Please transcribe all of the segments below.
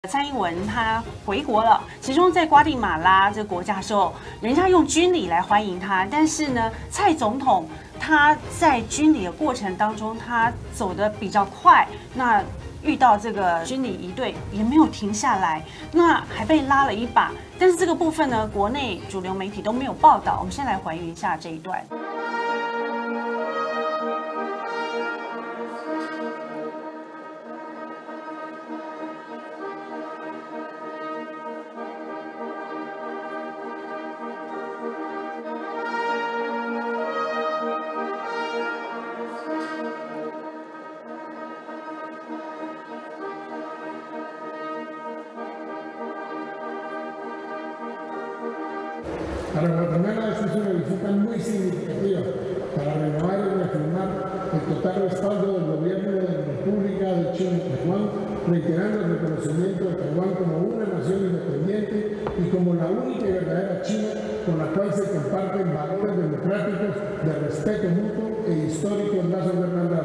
蔡英文他回国了，其中在瓜地马拉这个国家的时候，人家用军礼来欢迎他，但是呢，蔡总统他在军礼的过程当中，他走得比较快，那遇到这个军礼仪队也没有停下来，那还被拉了一把。但是这个部分呢，国内主流媒体都没有报道。我们先来还原一下这一段。 Para Guatemala esta es una visita muy significativa para renovar y reafirmar el total respaldo del gobierno de la República de China y Taiwán, reiterando el reconocimiento de Taiwán como una nación independiente y como la única y verdadera China con la cual se comparten valores democráticos de respeto mutuo e históricos lazos de hermandad.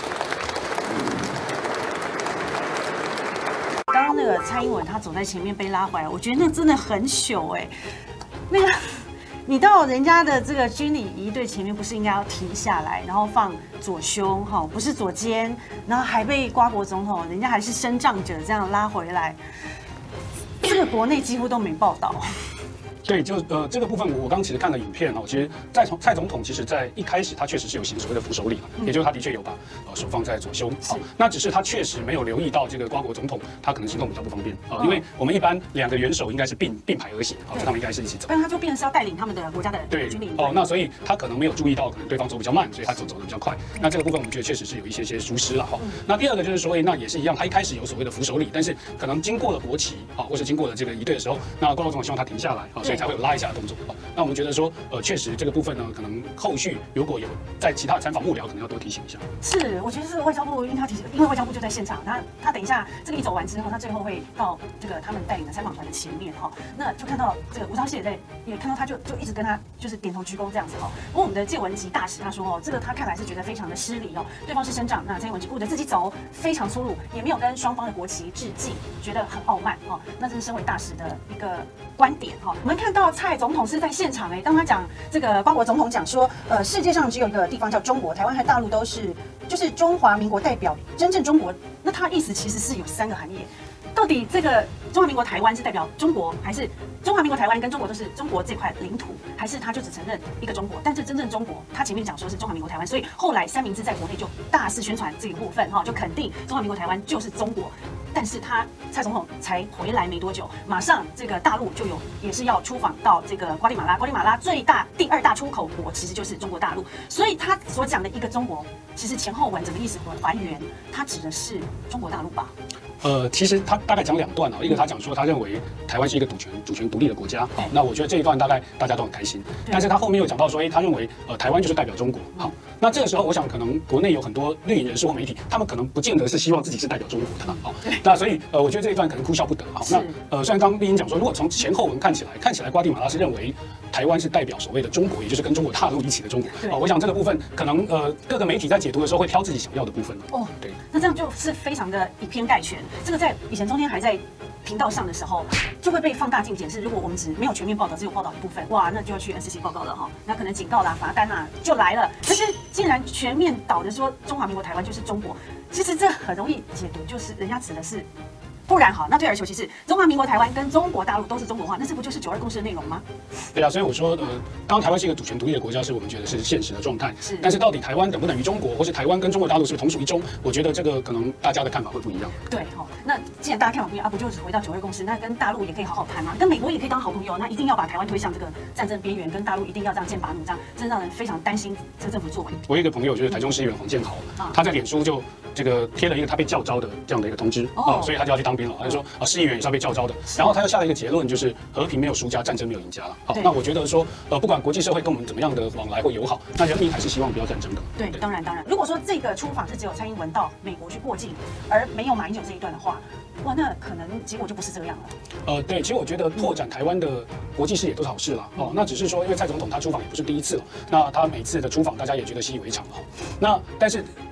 刚刚那个蔡英文他走在前面被拉回来，我觉得那真的很糗哎。 那个，你到人家的这个军礼仪队前面，不是应该要停下来，然后放左胸哈，不是左肩，然后还被瓜国总统，人家还是身障者这样拉回来，这个国内几乎都没报道。 对，就这个部分我刚其实看了影片哦，其实蔡总统其实在一开始他确实是有行所谓的扶手礼嘛，也就是他的确有把手放在左胸，好，那只是他确实没有留意到这个瓜国总统他可能行动比较不方便啊，因为我们一般两个元首应该是并排而行，好，就他们应该是一起走， 但他就变成是要带领他们的国家的军礼哦，那所以他可能没有注意到可能对方走比较慢，所以他走得比较快，那这个部分我们觉得确实是有一些疏失了哈。那第二个就是说，那也是一样，他一开始有所谓的扶手礼，但是可能经过了国旗啊，或是经过了这个仪队的时候，那瓜国总统希望他停下来啊，所以才会有拉一下的动作。 那我们觉得说，确实这个部分呢，可能后续如果有在其他参访幕僚，可能要多提醒一下。是， 我觉得是外交部，因为外交部就在现场，他等一下这个一走完之后，他最后会到这个他们带领的参访团的前面哈，那就看到这个吴钊燮也看到他就一直跟他就是点头鞠躬这样子哈。不过我们的介文吉大使他说哦，这个他看来是觉得非常的失礼哦，对方是省长，那蔡英文只顾着自己走，非常粗鲁，也没有跟双方的国旗致敬，觉得很傲慢哦。那这是身为大使的一个观点哈。我们看到蔡总统是在现场当他讲这个瓜国总统讲说，世界上只有一个地方叫中国，台湾和大陆都是就是中华民国代表真正中国，那他意思其实是有3个含义。到底这个中华民国台湾是代表中国，还是中华民国台湾跟中国都是中国这块领土，还是他就只承认一个中国？但是真正中国，他前面讲说是中华民国台湾，所以后来三明治在国内就大肆宣传这个部分哈，就肯定中华民国台湾就是中国。 但是蔡总统才回来没多久，马上这个大陆就也是要出访到这个瓜地马拉。瓜地马拉第2大出口国其实就是中国大陆，所以他所讲的一个中国，其实前后文整个意思还原，他指的是中国大陆吧？ 其实他大概讲2段啊，一个他讲说他认为台湾是一个主权独立的国家，好，那我觉得这一段大概大家都很开心，但是他后面又讲到说，他认为台湾就是代表中国，好，那这个时候我想可能国内有很多绿营人士或媒体，他们可能不见得是希望自己是代表中国的，好，那所以我觉得这一段可能哭笑不得，好，那虽然刚丽英讲说，如果从前后文看起来瓜地马拉是认为台湾是代表所谓的中国，也就是跟中国大陆一起的中国，我想这个部分可能各个媒体在解读的时候会挑自己想要的部分哦，对，那这样就是非常的以偏概全。 这个在以前中天还在频道上的时候，就会被放大镜检视。如果我们没有全面报道，只有报道一部分，哇，那就要去 NCC 报告了哈。那可能警告啦、罚单啦就来了。但是竟然全面导的说中华民国台湾就是中国，其实这很容易解读，就是人家指的是。 不然好，那退而求其次，中华民国台湾跟中国大陆都是中国化，那这不就是9·2共识的内容吗？ 对啊，所以我说，当台湾是一个主权独立的国家，是我们觉得是现实的状态。是，但是到底台湾等不等于中国，或是台湾跟中国大陆是不是同属一中？我觉得这个可能大家的看法会不一样。对， 好，那既然大家看法不一样，不就是回到9·2共识？那跟大陆也可以好好谈嘛，跟美国也可以当好朋友，那一定要把台湾推向这个战争边缘，跟大陆一定要这样剑拔弩张，真让人非常担心这政府作为。 我有一个朋友就是台中市议员黄建豪，他在脸书就这个贴了一个他被教召的这样的一个通知所以他就要去当兵了。他就说市议员也是要被教召的，然后他又下了一个结论，就是和平没有输家，战争没有赢家了。好，那我觉得说，不管国际社会跟我们怎么样的往来或友好，那人民还是希望不要战争的。 对，当然。如果说这个出访是只有蔡英文到美国去过境，而没有马英九这一段的话，哇，那可能结果就不是这样了。 对，其实我觉得拓展台湾的国际视野都是好事啦。那只是说，因为蔡总统他出访也不是第一次了，那他每次的出访大家也觉得习以为常那但是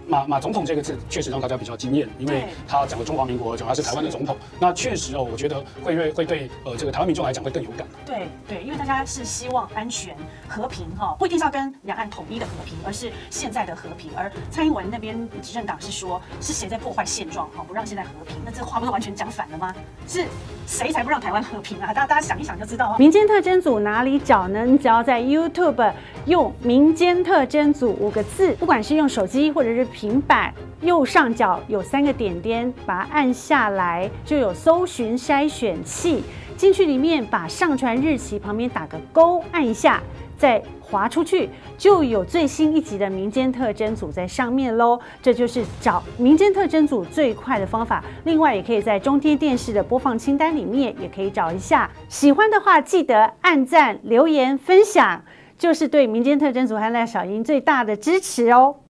马总统这个字确实让大家比较惊艳，因为他讲了中华民国，讲他是台湾的总统，那确实我觉得会对这个台湾民众来讲会更有感。 对，因为大家是希望安全和平不一定是要跟两岸统一的和平，而是现在的和平。而蔡英文那边执政党是说，是谁在破坏现状不让现在和平？那这话不是完全讲反了吗？是谁才不让台湾和平啊？大家想一想就知道。 民间特侦组哪里找呢？你只要在 YouTube 用“民间特侦组”5个字，不管是用手机或者是平板，右上角有3个点点，把它按下来，就有搜寻筛选器。进去里面把上传日期旁边打个勾，按一下，再滑出去，就有最新一集的民间特侦组在上面喽。这就是找民间特侦组最快的方法。另外，也可以在中天电视的播放清单里面也可以找一下。喜欢的话，记得按赞、留言、分享，就是对民间特侦组和赖小英最大的支持哦。